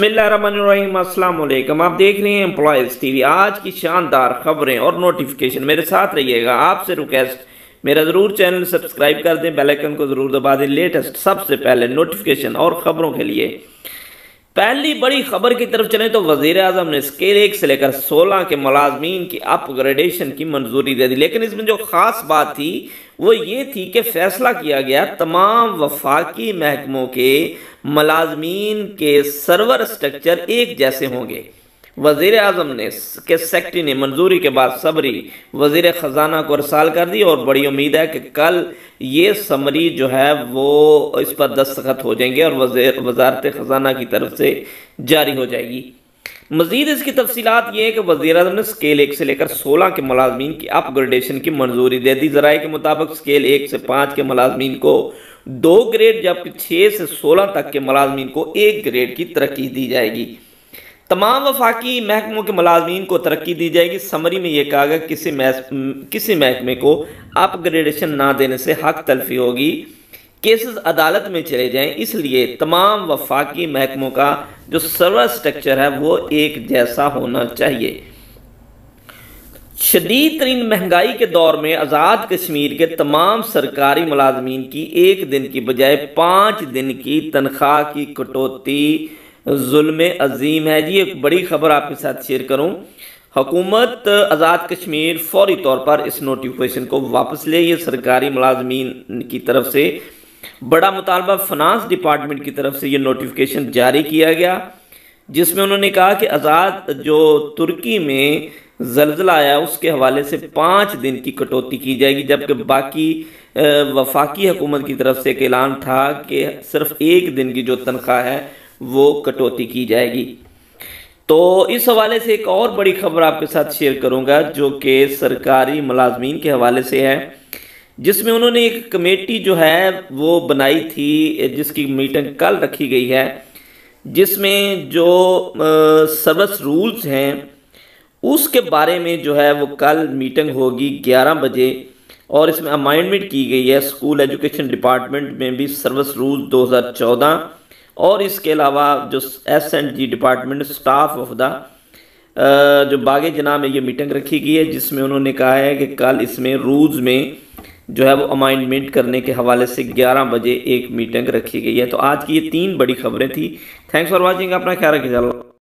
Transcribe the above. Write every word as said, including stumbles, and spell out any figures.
बिस्मिल्लाहिर्रहमानिर्रहीम, अस्सलाम वालेकुम। आप देख रहे हैं एम्प्लॉयज़ टीवी। आज की शानदार खबरें और नोटिफिकेशन मेरे साथ रहिएगा। आपसे रिक्वेस्ट, मेरा ज़रूर चैनल सब्सक्राइब कर दें, बेल आइकन को ज़रूर दबा दें लेटेस्ट सबसे पहले नोटिफिकेशन और ख़बरों के लिए। पहली बड़ी खबर की तरफ चलें तो वज़ीर आज़म ने स्केल एक से लेकर सोलह के मुलाजमीन की अपग्रेडेशन की मंजूरी दे दी। लेकिन इसमें जो ख़ास बात थी वो ये थी कि फैसला किया गया तमाम वफाकी महकमों के मुलाजमीन के सर्वर स्ट्रक्चर एक जैसे होंगे। वज़ीर आज़म ने के सेक्रेटरी ने मंजूरी के बाद सबरी वज़ीर ख़जाना को अरसाल कर दी और बड़ी उम्मीद है कि कल ये समरी जो है वो इस पर दस्तखत हो जाएंगे और वज़ीर वज़ारत ख़जाना की तरफ से जारी हो जाएगी। मज़ीद इसकी तफसीलात ये है कि वज़ीर आज़म ने स्केल एक से लेकर सोलह के मुलाजमीन की अपग्रेडेशन की मंजूरी दे दी। ज़राए के मुताबिक स्केल एक से पाँच के मुलाजमीन को दो ग्रेड जबकि छः से सोलह तक के मुलाजमीन को एक ग्रेड की तरक्की दी जाएगी। तमाम वफाकी महकमों के मुलाजमीन को तरक्की दी जाएगी। समरी में यह कहा गया किसी किसी महकमे को अपग्रेडेशन ना देने से हक तलफी होगी, केसेस अदालत में चले जाएं, इसलिए तमाम वफाकी महकमों का जो सर्वर स्ट्रक्चर है वो एक जैसा होना चाहिए। शदीद तरीन महंगाई के दौर में आज़ाद कश्मीर के तमाम सरकारी मुलाजमीन की एक दिन की बजाय पाँच दिन की तनख्वाह की कटौती जुल्म अजीम है जी। एक बड़ी खबर आपके साथ शेयर करूं, हुकूमत आज़ाद कश्मीर फौरी तौर पर इस नोटिफिकेशन को वापस ले। ये सरकारी मुलाजमीन की तरफ से बड़ा मुतालबा फिनांस डिपार्टमेंट की तरफ से ये नोटिफिकेशन जारी किया गया, जिसमें उन्होंने कहा कि आज़ाद जो तुर्की में जलजला आया उसके हवाले से पाँच दिन की कटौती की जाएगी, जबकि बाकी वफाकी हुकूमत की तरफ से एक ऐलान था कि सिर्फ एक दिन की जो तनख्वाह है वो कटौती की जाएगी। तो इस हवाले से एक और बड़ी खबर आपके साथ शेयर करूंगा जो कि सरकारी मुलाजमीन के हवाले से है, जिसमें उन्होंने एक कमेटी जो है वो बनाई थी जिसकी मीटिंग कल रखी गई है, जिसमें जो सर्विस रूल्स हैं उसके बारे में जो है वो कल मीटिंग होगी ग्यारह बजे और इसमें अमाइंडमेंट की गई है स्कूल एजुकेशन डिपार्टमेंट में भी सर्विस रूल दो हज़ार चौदह और इसके अलावा जो S and G department staff of the जो बागे जना में ये मीटिंग रखी गई है, जिसमें उन्होंने कहा है कि कल इसमें रूल्स में जो है वो अमाइंडमेंट करने के हवाले से ग्यारह बजे एक मीटिंग रखी गई है। तो आज की ये तीन बड़ी खबरें थी। थैंक्स फॉर वॉचिंग, अपना ख्याल रखिए।